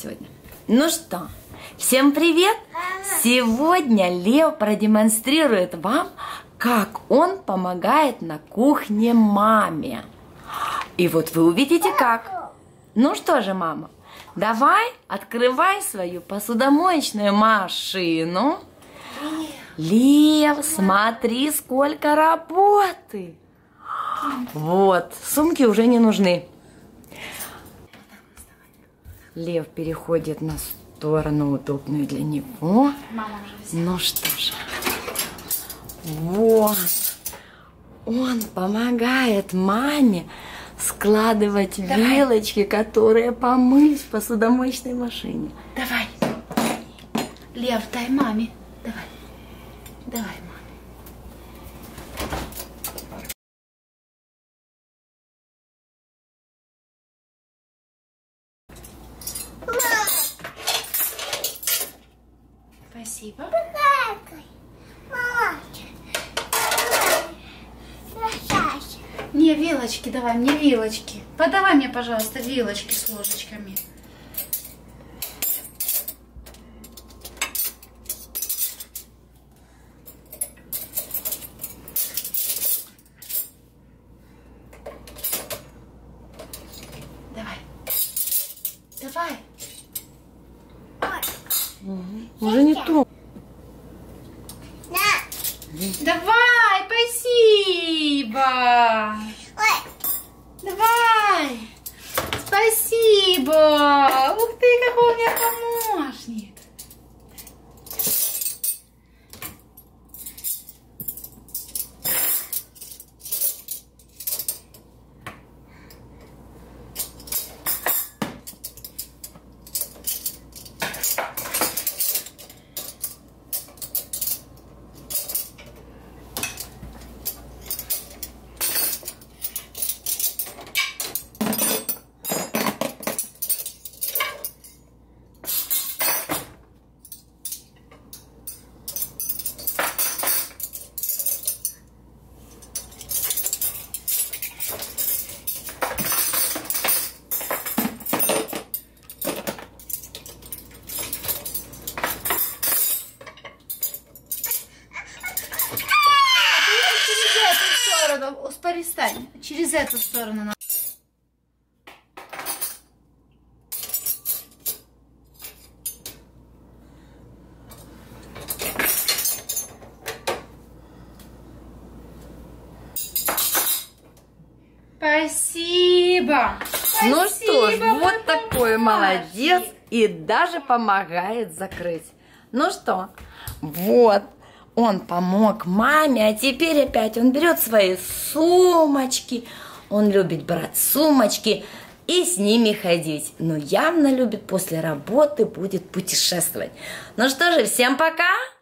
сегодня. Ну что, всем привет! Сегодня Лев продемонстрирует вам, как он помогает на кухне маме. И вот вы увидите как. Ну что же, мама, давай открывай свою посудомоечную машину. Лев, смотри, сколько работы. Вот, сумки уже не нужны. Лев переходит на сторону, удобную для него. Ну что же, вот, он помогает маме складывать вилочки, которые помылись в посудомоечной машине. Давай, Лев, дай маме. Давай, давай, маме. Спасибо. Не, вилочки давай, мне вилочки. Подавай мне, пожалуйста, вилочки с ложечками. Давай. Давай. Уже не то. Давай, спасибо. Давай. Спасибо. Ух ты, какой у меня помощник. Перестань. Через эту сторону. Спасибо. Ну что ж, Спасибо, вот такой молодец и даже помогает закрыть. Ну что, вот. Он помог маме, а теперь опять он берет свои сумочки. Он любит брать сумочки и с ними ходить. Но явно любит после работы, будет путешествовать. Ну что же, всем пока!